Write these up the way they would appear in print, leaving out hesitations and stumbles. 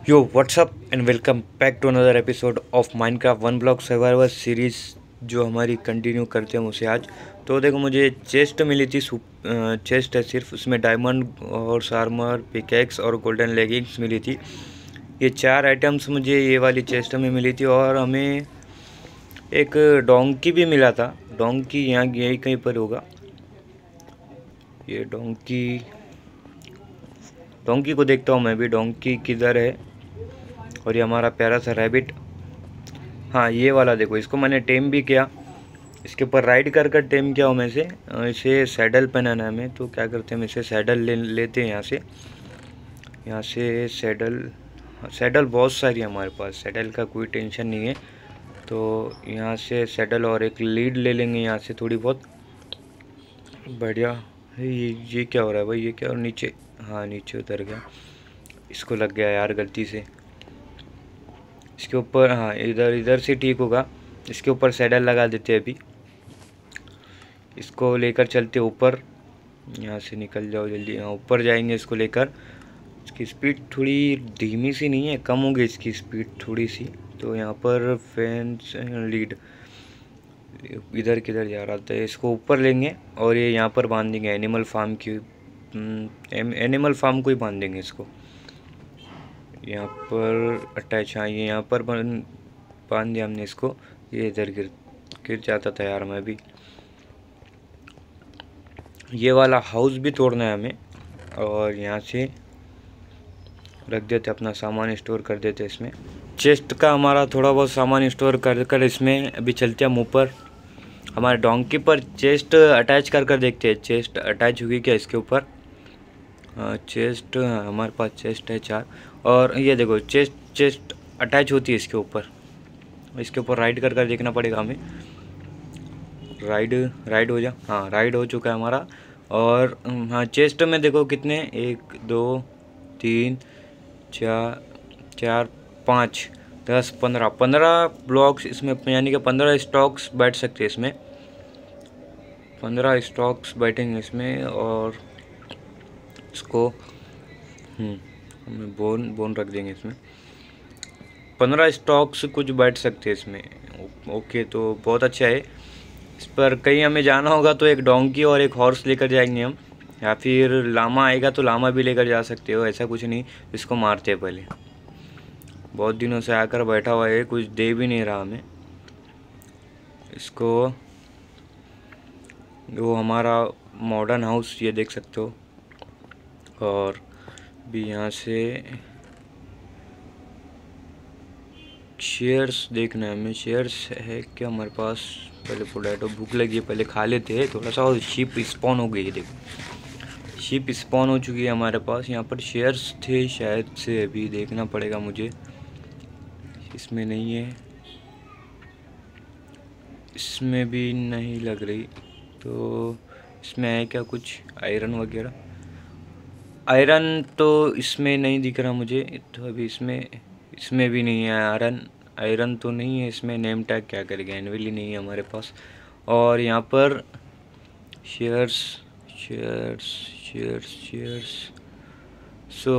Yo whatsup and welcome back to another episode of Minecraft one block survivor series जो हमारी continue करते हैं उसे आज। तो देखो मुझे चेस्ट मिली थी, चेस्ट है सिर्फ, उसमें डायमंड और आर्मर, पिकैक्स और गोल्डन लेगिंग्स मिली थी। ये चार आइटम्स मुझे ये वाली चेस्ट में मिली थी और हमें एक डोंकी भी मिला था। डोंकी यहाँ यही कहीं पर होगा। ये डोंकी को देखता हूँ मैं भी, डोंकी किधर है। और ये हमारा प्यारा सा रैबिट, हाँ ये वाला देखो, इसको मैंने टेम भी किया। इसके ऊपर राइड कर कर टेम किया हूँ मैं इसे। इसे सैडल पहनाना है हमें, तो क्या करते हैं, हम इसे सैडल लेते हैं यहाँ से सैडल बहुत सारी है हमारे पास, सैडल का कोई टेंशन नहीं है। तो यहाँ से सैडल और एक लीड ले लेंगे यहाँ से थोड़ी बहुत। बढ़िया है। ये क्या हो रहा है भाई, ये क्या, और नीचे, हाँ नीचे उतर गया, इसको लग गया यार गलती से। इसके ऊपर, हाँ इधर से ठीक होगा। इसके ऊपर सैडल लगा देते हैं अभी। इसको लेकर चलते ऊपर, यहाँ से निकल जाओ जल्दी, यहाँ ऊपर जाएंगे इसको लेकर। इसकी स्पीड थोड़ी धीमी सी नहीं है, कम हो गई इसकी स्पीड थोड़ी सी। तो यहाँ पर फेंस लीड इधर किधर जा रहा था, इसको ऊपर लेंगे और ये यहाँ पर बांध देंगे एनिमल फार्म को ही बांध देंगे इसको यहाँ पर अटैच। हाँ ये यहाँ पर बांध दिया हमने इसको। ये इधर गिर जाता था यार मैं भी। ये वाला हाउस भी तोड़ना है हमें और यहाँ से रख देते, अपना सामान स्टोर कर देते इसमें। चेस्ट का हमारा थोड़ा बहुत सामान स्टोर कर कर इसमें अभी चलते हैं हम ऊपर। हमारे डोंकी पर चेस्ट अटैच कर कर देखते हैं, चेस्ट अटैच होगी क्या इसके ऊपर। चेस्ट, हमारे पास चेस्ट है 4। और ये देखो चेस्ट अटैच होती है इसके ऊपर राइड कर कर देखना पड़ेगा हमें। राइड हो जा, हाँ राइड हो चुका है हमारा। और हाँ चेस्ट में देखो कितने, 1 2 3 4 5 10 15 ब्लॉक्स इसमें, यानी कि 15 स्टॉक्स बैठ सकते हैं इसमें। 15 स्टॉक्स बैठेंगे इसमें। और इसको हमें बोन रख देंगे इसमें। 15 स्टॉक्स कुछ बैठ सकते हैं इसमें। ओके, तो बहुत अच्छा है। इस पर कहीं हमें जाना होगा तो एक डोंकी और एक हॉर्स लेकर जाएंगे हम, या फिर लामा आएगा तो लामा भी लेकर जा सकते हो, ऐसा कुछ नहीं। इसको मारते हैं पहले, बहुत दिनों से आकर बैठा हुआ है, कुछ दे भी नहीं रहा हमें इसको। वो हमारा मॉडर्न हाउस ये देख सकते हो। और भी यहाँ से शेयर्स देखना है हमें, शेयर्स है क्या हमारे पास। पहले पोटैटो, भूख लगी है, पहले खा लेते हैं थोड़ा सा। और शीप स्पॉन हो गई है, देखो शीप स्पॉन हो चुकी है हमारे पास। यहाँ पर शेयर्स थे शायद से, अभी देखना पड़ेगा मुझे। इसमें नहीं है, इसमें भी नहीं लग रही। तो इसमें है क्या कुछ आयरन वगैरह, आयरन तो इसमें नहीं दिख रहा मुझे। तो अभी इसमें भी नहीं है आयरन तो नहीं है इसमें। नेम टैग क्या करेगा, एनविली नहीं है हमारे पास। और यहाँ पर शेयर्स सो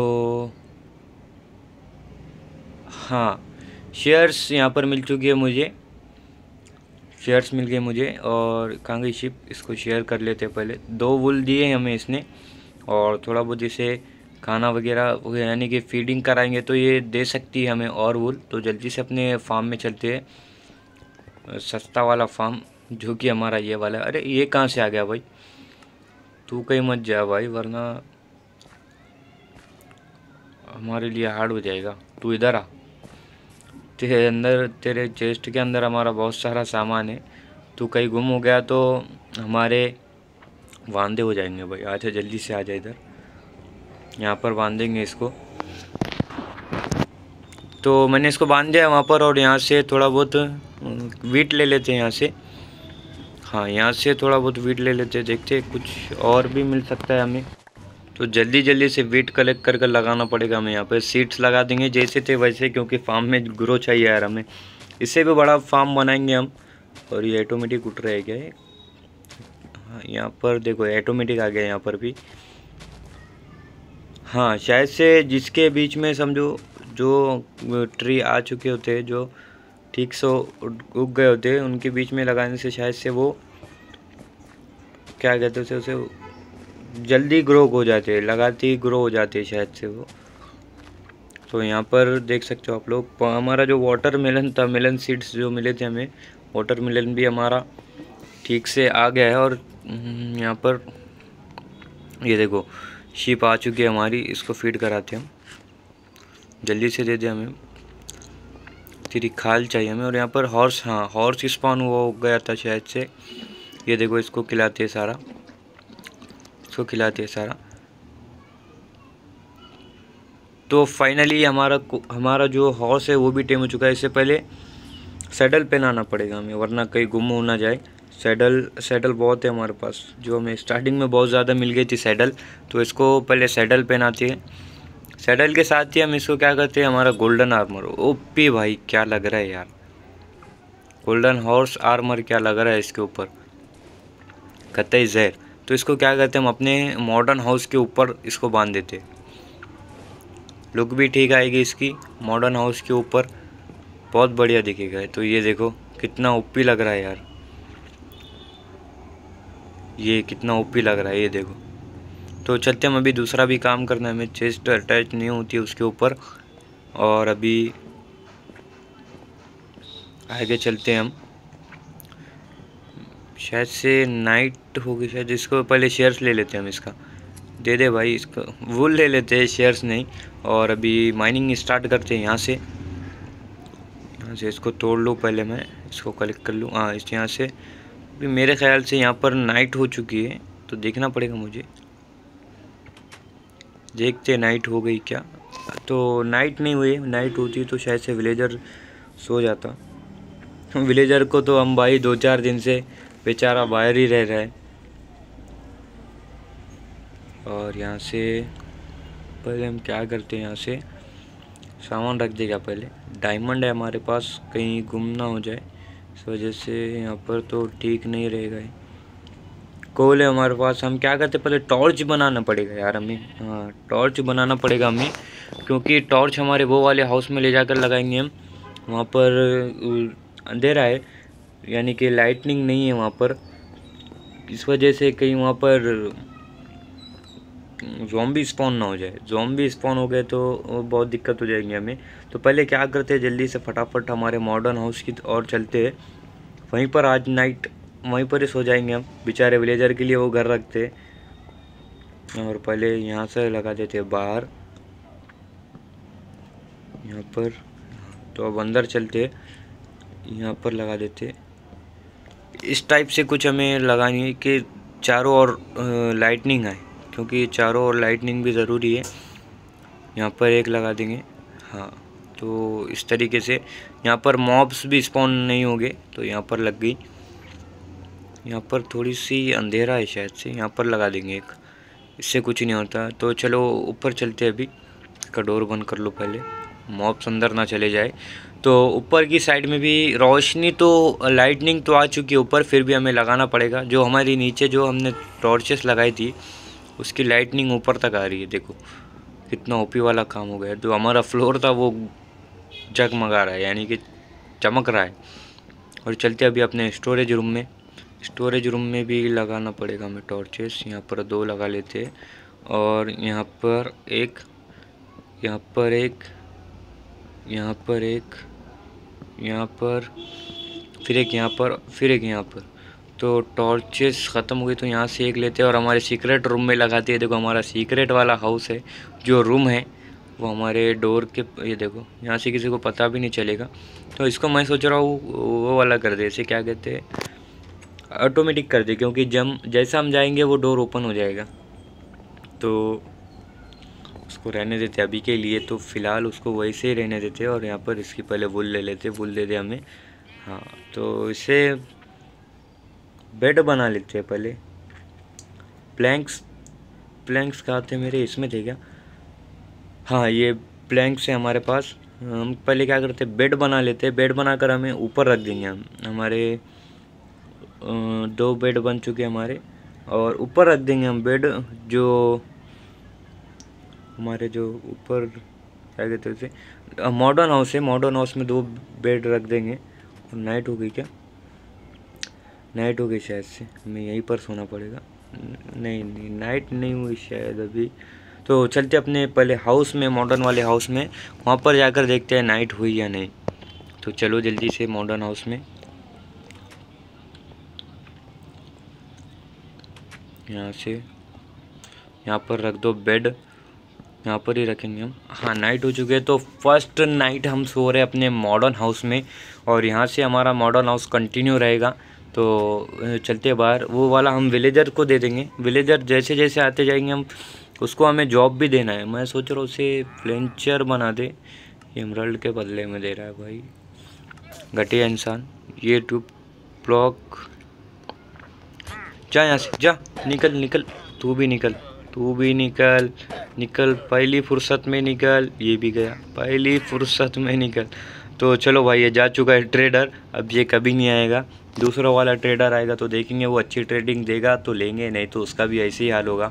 हाँ शेयर्स यहाँ पर मिल चुकी है मुझे, शेयर्स मिल गए मुझे। और कहाँ गई शिप, इसको शेयर कर लेते हैं पहले। 2 वुल दिए हमें इसने, और थोड़ा बहुत इसे खाना वगैरह यानी कि फीडिंग कराएंगे तो ये दे सकती है हमें और वुल। तो जल्दी से अपने फार्म में चलते हैं, सस्ता वाला फार्म जो कि हमारा ये वाला है। अरे ये कहाँ से आ गया भाई, तू कहीं मत जा भाई वरना हमारे लिए हार्ड हो जाएगा। तू इधर आ, तेरे चेस्ट के अंदर हमारा बहुत सारा सामान है। तू कहीं गुम हो गया तो हमारे वांदे हो जाएंगे भाई। आजा जल्दी से आजा इधर, यहाँ पर बांधेंगे इसको। तो मैंने इसको बांध दिया वहाँ पर। और यहाँ से थोड़ा बहुत वीट ले लेते हैं यहाँ से। हाँ यहाँ से थोड़ा बहुत वीट ले लेते हैं, देखते हैं कुछ और भी मिल सकता है हमें। तो जल्दी से वीट कलेक्ट कर कर लगाना पड़ेगा हमें। यहाँ पर सीड्स लगा देंगे जैसे थे वैसे, क्योंकि फार्म में ग्रो चाहिए यार हमें। इससे भी बड़ा फार्म बनाएंगे हम। और ये ऑटोमेटिक उठ रहा है क्या है। हाँ यहाँ पर देखो ऑटोमेटिक आ गया यहाँ पर भी। हाँ शायद से जिसके बीच में समझो जो ट्री आ चुके होते हैं, जो ठीक से उग गए होते हैं, उनके बीच में लगाने से शायद से वो क्या कहते हैं उसे जल्दी ग्रो हो जाते हैं, लगाते ही ग्रो हो जाते हैं शायद से वो। तो यहाँ पर देख सकते हो आप लोग, हमारा जो वाटरमेलन था, मेलन सीड्स जो मिले थे हमें, वाटरमेलन भी हमारा ठीक से आ गया है। और यहाँ पर ये देखो शीप आ चुकी है हमारी, इसको फीड कराते हैं हम, जल्दी से दे दे हमें, तेरी खाल चाहिए हमें। और यहाँ पर हॉर्स, हाँ हॉर्स स्पॉन हो गया था शायद से, ये देखो इसको खिलाते हैं सारा, इसको खिलाते हैं सारा। तो फाइनली हमारा जो हॉर्स है वो भी टेम हो चुका है। इससे पहले सैडल पहनाना पड़ेगा हमें, वरना कहीं गुम हो ना जाए। सैडल बहुत है हमारे पास, जो हमें स्टार्टिंग में बहुत ज़्यादा मिल गई थी सैडल, तो इसको पहले सैडल पहनाते हैं। सैडल के साथ ही हम इसको क्या करते हैं, हमारा गोल्डन आर्मर, ओपी भाई क्या लग रहा है यार, गोल्डन हॉर्स आर्मर क्या लग रहा है इसके ऊपर, कतई जहर। तो इसको क्या करते हैं हम अपने मॉडर्न हाउस के ऊपर इसको बांध देते, लुक भी ठीक आएगी इसकी मॉडर्न हाउस के ऊपर, बहुत बढ़िया दिखेगा। तो ये देखो कितना ओपी लग रहा है यार, ये कितना ओपी लग रहा है, ये देखो। तो चलते हम, अभी दूसरा भी काम करना है हमें, चेस्ट अटैच नहीं होती उसके ऊपर। और अभी आगे चलते हैं हम, शायद से नाइट होगी शायद, इसको पहले शेयर्स ले लेते हैं हम, इसका दे दे भाई, इसका वुल ले लेते हैं, शेयर्स नहीं। और अभी माइनिंग स्टार्ट करते हैं यहाँ से, इसको तोड़ लूँ पहले, मैं इसको कलेक्ट कर लूँ, हाँ इस यहाँ से। अभी मेरे ख्याल से यहाँ पर नाइट हो चुकी है, तो देखना पड़ेगा मुझे, देखते नाइट हो गई क्या। तो नाइट नहीं हुई, नाइट होती तो शायद से विलेजर सो जाता। विलेजर को तो हम भाई 2-4 दिन से बेचारा बाहर ही रह रहा है। और यहाँ से पहले हम क्या करते हैं, यहाँ से सामान रख देगा पहले, डायमंड है हमारे पास, कहीं गुम ना हो जाए, इस वजह से यहाँ पर तो ठीक नहीं रहेगा। कोल है हमारे पास, हम क्या करते पहले टॉर्च बनाना पड़ेगा यार हमें, हाँ टॉर्च बनाना पड़ेगा हमें, क्योंकि टॉर्च हमारे वो वाले हाउस में ले जाकर लगाएंगे हम, वहाँ पर अंधेरा है, यानी कि लाइटनिंग नहीं है वहाँ पर, इस वजह से कहीं वहाँ पर ज़ॉम्बी स्पॉन ना हो जाए। ज़ॉम्बी स्पॉन हो गए तो बहुत दिक्कत हो जाएगी हमें। तो पहले क्या करते हैं, जल्दी से फटाफट हमारे मॉडर्न हाउस की ओर चलते हैं, वहीं पर आज नाइट वहीं पर ही सो जाएंगे हम, बेचारे विलेजर के लिए वो घर रखते हैं। और पहले यहाँ से लगा देते हैं बाहर, यहाँ पर। तो अब अंदर चलते, यहाँ पर लगा देते, इस टाइप से कुछ हमें लगानी है कि चारों ओर लाइटनिंग आए, क्योंकि चारों ओर लाइटनिंग भी ज़रूरी है। यहाँ पर एक लगा देंगे, हाँ तो इस तरीके से यहाँ पर मॉब्स भी स्पॉन नहीं होंगे, तो यहाँ पर लग गई। यहाँ पर थोड़ी सी अंधेरा है शायद से, यहाँ पर लगा देंगे एक, इससे कुछ नहीं होता। तो चलो ऊपर चलते हैं, अभी इसका डोर बंद कर लो पहले, मॉब्स अंदर ना चले जाए। तो ऊपर की साइड में भी रोशनी, तो लाइटनिंग तो आ चुकी है ऊपर, फिर भी हमें लगाना पड़ेगा। जो हमारी नीचे जो हमने टॉर्चेस लगाई थी उसकी लाइटनिंग ऊपर तक आ रही है, देखो कितना ओपी वाला काम हो गया। जो हमारा फ्लोर था वो जगमगा रहा है, यानी कि चमक रहा है। और चलते अभी अपने स्टोरेज रूम में, स्टोरेज रूम में भी लगाना पड़ेगा हमें टॉर्चेस। यहाँ पर 2 लगा लेते हैं, और यहाँ पर एक, यहाँ पर एक, यहाँ पर एक, यहाँ पर फिर एक, यहाँ पर फिर एक, यहाँ पर। तो टॉर्चेस ख़त्म हो गई, तो यहाँ से एक लेते हैं और हमारे सीक्रेट रूम में लगाते हैं। देखो हमारा सीक्रेट वाला हाउस है, जो रूम है वो हमारे डोर के, ये देखो यहाँ से किसी को पता भी नहीं चलेगा। तो इसको मैं सोच रहा हूँ वो वाला कर दे, इसे क्या कहते हैं, ऑटोमेटिक कर दे, क्योंकि जैसा हम जाएंगे वो डोर ओपन हो जाएगा। तो उसको रहने देते अभी के लिए, तो फ़िलहाल उसको वैसे ही रहने देते। और यहाँ पर इसकी पहले वुल ले लेते, वुल दे दे हमें, हाँ। तो इसे बेड बना लेते हैं पहले, प्लैंक्स कहाँ थे मेरे, इसमें थे क्या, हाँ ये प्लैंक्स है हमारे पास। हम पहले क्या करते हैं, बेड बना लेते हैं, बेड बनाकर हमें ऊपर रख देंगे हम, हमारे 2 बेड बन चुके हैं हमारे, और ऊपर रख देंगे हम बेड। जो हमारे जो ऊपर क्या कहते हैं उसे, मॉडर्न हाउस है। मॉडर्न हाउस में 2 बेड रख देंगे। और नाइट हो गई क्या? नाइट हो गई शायद से, हमें यहीं पर सोना पड़ेगा। नहीं नहीं, नाइट नहीं हुई शायद अभी। तो चलते अपने पहले हाउस में, मॉडर्न वाले हाउस में, वहाँ पर जाकर देखते हैं नाइट हुई या नहीं। तो चलो जल्दी से मॉडर्न हाउस में। यहाँ से यहाँ पर रख दो बेड, यहाँ पर ही रखेंगे हम। हाँ, नाइट हो चुके हैं। तो फर्स्ट नाइट हम सो रहे अपने मॉडर्न हाउस में, और यहाँ से हमारा मॉडर्न हाउस कंटिन्यू रहेगा। तो चलते बाहर, वो वाला हम विलेजर को दे देंगे। विलेजर जैसे जैसे आते जाएंगे हम, उसको हमें जॉब भी देना है। मैं सोच रहा हूँ उसे फ्लेंचर बना दे, एमराल्ड के बदले में दे रहा है भाई, घटिया इंसान। ये 2 ब्लॉक, जा यहाँ से, जा, निकल निकल, तू भी निकल, तू भी निकल, निकल पहली फुर्सत में निकल। ये भी गया, पहली फुर्सत में निकल। तो चलो भाई, ये जा चुका है ट्रेडर, अब ये कभी नहीं आएगा। दूसरा वाला ट्रेडर आएगा तो देखेंगे, वो अच्छी ट्रेडिंग देगा तो लेंगे, नहीं तो उसका भी ऐसे ही हाल होगा।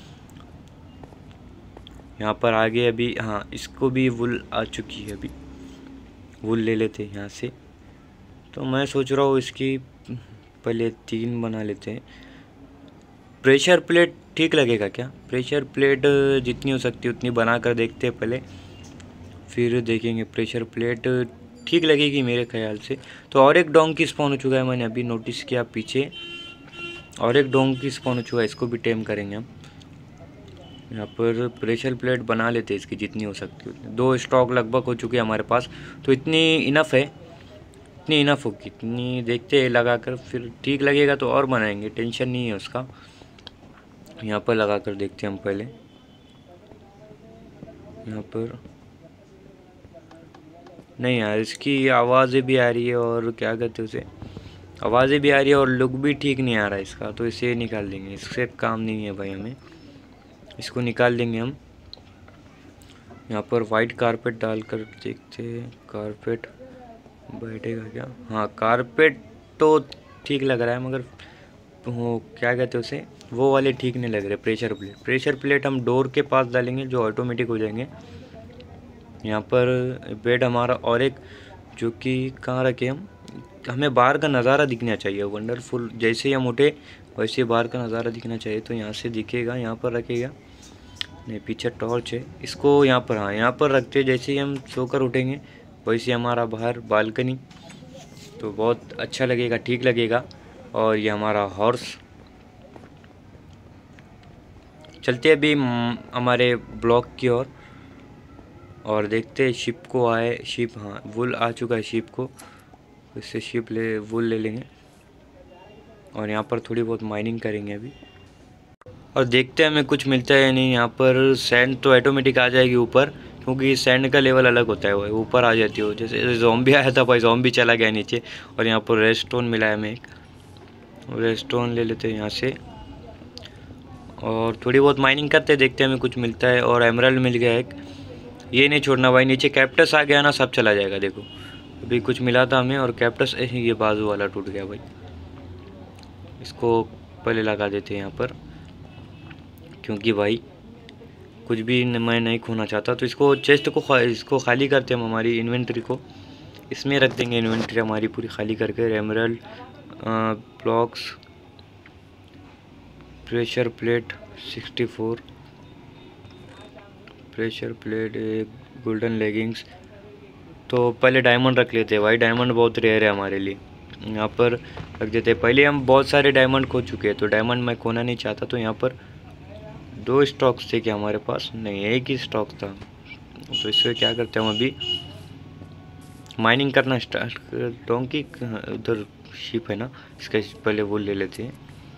यहाँ पर आगे अभी, हाँ, इसको भी वुल आ चुकी है, अभी वुल ले लेते हैं यहाँ से। तो मैं सोच रहा हूँ इसकी पहले 3 बना लेते हैं। प्रेशर प्लेट ठीक लगेगा क्या? प्रेशर प्लेट जितनी हो सकती है उतनी बना कर देखते हैं पहले, फिर देखेंगे। प्रेशर प्लेट ठीक लगेगी मेरे ख्याल से। तो और एक डोंकी स्पॉन हो चुका है, मैंने अभी नोटिस किया पीछे, और एक डोंकी स्पॉन हो चुका है, इसको भी टेम करेंगे हम। यहाँ पर प्रेशर प्लेट बना लेते हैं इसकी जितनी हो सकती है। 2 स्टॉक लगभग हो चुके हैं हमारे पास, तो इतनी इनफ है, इतनी इनफ होगी, इतनी देखते हैं लगा कर, फिर ठीक लगेगा तो और बनाएंगे, टेंशन नहीं है उसका। यहाँ पर लगा कर देखते हैं हम पहले। यहाँ पर नहीं यार, इसकी आवाज़ें भी आ रही है, और क्या कहते हैं उसे, आवाज़ें भी आ रही है, और लुक भी ठीक नहीं आ रहा है इसका। तो इसे निकाल देंगे, इससे काम नहीं है भाई हमें, इसको निकाल देंगे हम। यहाँ पर वाइट कारपेट डालकर देखते हैं, कारपेट बैठेगा क्या? हाँ, कारपेट तो ठीक लग रहा है, मगर वो क्या कहते हैं उसे, वो वाले ठीक नहीं लग रहे। प्रेशर प्लेट हम डोर के पास डालेंगे, जो ऑटोमेटिक हो जाएंगे। यहाँ पर बेड हमारा, और एक जो कि कहाँ रखे हम, हमें बाहर का नज़ारा दिखना चाहिए वंडरफुल। जैसे ही हम उठे वैसे बाहर का नज़ारा दिखना चाहिए, तो यहाँ से दिखेगा, यहाँ पर रखेगा। नहीं, पीछे टॉर्च है, इसको यहाँ पर, हाँ, यहाँ पर रखते। जैसे ही हम सोकर उठेंगे वैसे हमारा बाहर बालकनी, तो बहुत अच्छा लगेगा, ठीक लगेगा। और ये हमारा हॉर्स। चलते अभी हमारे ब्लॉक की ओर, और देखते शिप को आए। शिप, हाँ, वुल आ चुका है शिप को, इससे शिप वुल ले लेंगे। और यहाँ पर थोड़ी बहुत माइनिंग करेंगे अभी, और देखते हैं हमें कुछ मिलता है या नहीं। यहाँ पर सैंड तो ऑटोमेटिक आ जाएगी ऊपर, क्योंकि सैंड का लेवल अलग होता है, वो ऊपर आ जाती हो। जैसे ज़ॉम्बी आया था भाई, ज़ॉम्बी चला गया नीचे। और यहाँ पर रेडस्टोन मिला है हमें एक, रेडस्टोन ले लेते हैं यहाँ से, और थोड़ी बहुत माइनिंग करते हैं, देखते हैं हमें कुछ मिलता है। और एमराल्ड मिल गया एक, ये नहीं छोड़ना भाई, नीचे कैप्टस आ गया ना, सब चला जाएगा। देखो अभी कुछ मिला था हमें, और कैप्टस, ये बाजू वाला टूट गया भाई। इसको पहले लगा देते हैं यहाँ पर, क्योंकि भाई कुछ भी मैं नहीं खोना चाहता। तो इसको चेस्ट को इसको खाली करते हम, हमारी इन्वेंट्री को इसमें रख देंगे। इन्वेंट्री हमारी पूरी खाली करके, emerald, blocks, pressure plate 64, pressure plate, golden leggings. तो पहले डायमंड रख लेते हैं भाई, डायमंड बहुत रेयर है हमारे लिए। यहाँ पर रख देते हैं। पहले हम बहुत सारे डायमंड खो चुके हैं, तो डायमंड मैं खोना नहीं चाहता। तो यहाँ पर 2 स्टॉक्स थे क्या हमारे पास? नहीं, एक ही स्टॉक था। तो इससे क्या करते हैं हम, अभी माइनिंग करना स्टार्ट करता हूँ। कि उधर शिप है ना, इसका पहले वो ले लेते हैं।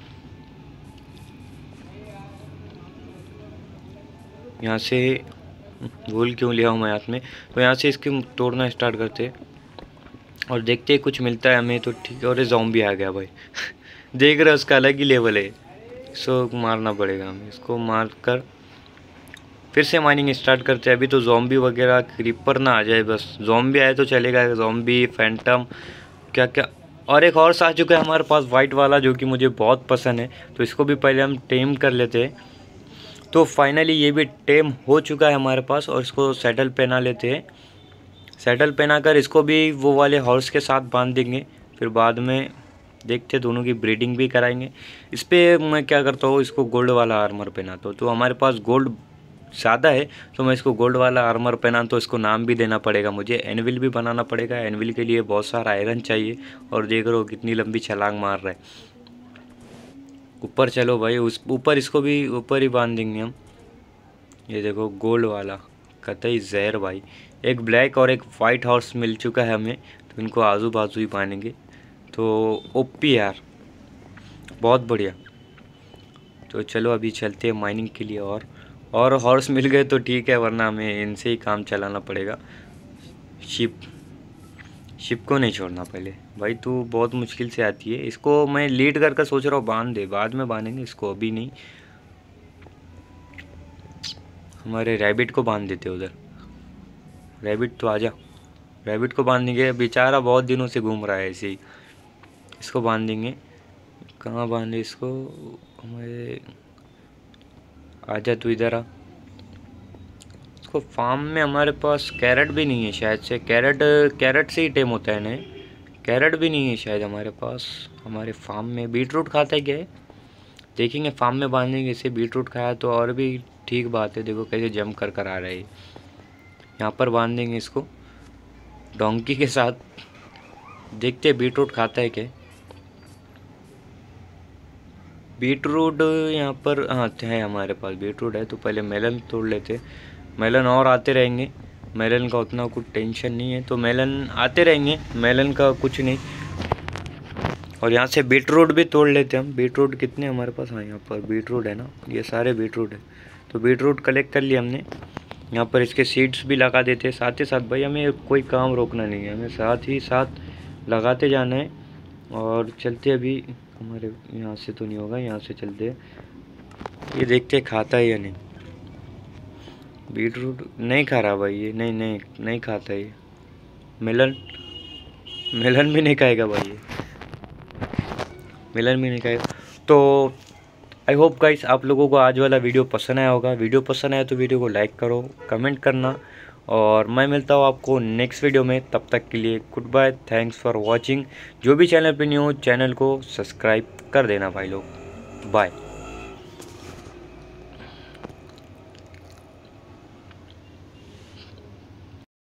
यहाँ से वूल क्यों लिया हूँ मैं हाथ में? तो यहाँ से इसके तोड़ना स्टार्ट करते और देखते हैं कुछ मिलता है हमें तो ठीक है। और ये ज़ॉम्बी आ गया भाई देख रहे हो, उसका अलग ही लेवल है। इसको मारना पड़ेगा हमें, इसको मार कर फिर से माइनिंग स्टार्ट करते हैं। अभी तो ज़ॉम्बी वगैरह क्रीपर ना आ जाए, बस ज़ॉम्बी आए तो चलेगा। ज़ॉम्बी, फैंटम, क्या क्या। और एक हॉर्स आ चुका है हमारे पास वाइट वाला, जो कि मुझे बहुत पसंद है। तो इसको भी पहले हम टेम कर लेते हैं। तो फाइनली ये भी टेम हो चुका है हमारे पास, और इसको सैडल पहना लेते हैं। सैडल पहना कर इसको भी वो वाले हॉर्स के साथ बांध देंगे, फिर बाद में देखते दोनों की ब्रीडिंग भी कराएंगे। इस पर मैं क्या करता हूँ, इसको गोल्ड वाला आर्मर पहनाता हूँ। तो हमारे पास गोल्ड ज़्यादा है, तो मैं इसको गोल्ड वाला आर्मर पहना, तो इसको नाम भी देना पड़ेगा मुझे, एनविल भी बनाना पड़ेगा। एनविल के लिए बहुत सारा आयरन चाहिए, और देख रहे हो कितनी लंबी छलांग मार रहा है। ऊपर चलो भाई, उस ऊपर इसको भी ऊपर ही बांध देंगे हम। ये देखो गोल्ड वाला कतई जहर भाई। एक ब्लैक और एक वाइट हॉर्स मिल चुका है हमें, तो इनको आजू बाजू ही बांधेंगे। तो ओपी यार, बहुत बढ़िया। तो चलो अभी चलते हैं माइनिंग के लिए, और हॉर्स मिल गए तो ठीक है, वरना हमें इनसे ही काम चलाना पड़ेगा। शिप को नहीं छोड़ना पहले भाई, तू बहुत मुश्किल से आती है। इसको मैं लीड करके सोच रहा हूँ बांध दे, बाद में बांधेंगे इसको, अभी नहीं। हमारे रैबिट को बांध देते उधर। रैबिट तो आजा, रैबिट को बांधेंगे, बेचारा बहुत दिनों से घूम रहा है ऐसे ही। इसको बांध देंगे। कहाँ बांधे इसको, हमारे आजा तू इधर आ। इसको फार्म में हमारे पास कैरेट भी नहीं है शायद से, कैरेट से ही टेम होता है ना। कैरेट भी नहीं है शायद हमारे पास, हमारे फार्म में। बीटरूट खाता है क्या है, देखेंगे फार्म में बांधेंगे इसे। बीटरूट खाया तो और भी ठीक बात है। देखो कैसे जंप कर आ रहा है। यहाँ पर बांध देंगे इसको डोंकी के साथ, देखते हैं बीटरूट खाता है क्या। बीटरूट यहाँ पर हाँ है, हमारे पास बीटरूट है। तो पहले मेलन तोड़ लेते, मेलन और आते रहेंगे। मेलन का उतना कुछ टेंशन नहीं है, तो मेलन आते रहेंगे, मेलन का कुछ नहीं। और यहाँ से बीटरूट भी तोड़ लेते हम। बीटरूट कितने हमारे पास, हाँ यहाँ पर बीटरूट है ना, ये सारे बीटरूट है। तो बीटरूट कलेक्ट कर लिया हमने। यहाँ पर इसके सीड्स भी लगा देते हैं साथ ही साथ। भाई हमें कोई काम रोकना नहीं है, हमें साथ ही साथ लगाते जाना है। और चलते अभी, हमारे यहाँ से तो नहीं होगा, यहाँ से चलते हैं। ये देखते खाता है या नहीं। बीटरूट नहीं खा रहा भाई ये, नहीं खाता ये। मेलन भी नहीं खाएगा भाई ये, मेलन भी नहीं खाएगा। तो आई होप गाइस आप लोगों को आज वाला वीडियो पसंद आया होगा। वीडियो पसंद आया तो वीडियो को लाइक करो, कमेंट करना, और मैं मिलता हूँ आपको नेक्स्ट वीडियो में। तब तक के लिए good bye, thanks for watching. जो भी चैनल पे न्यू हो चैनल को सब्सक्राइब कर देना भाई लोग। बाय।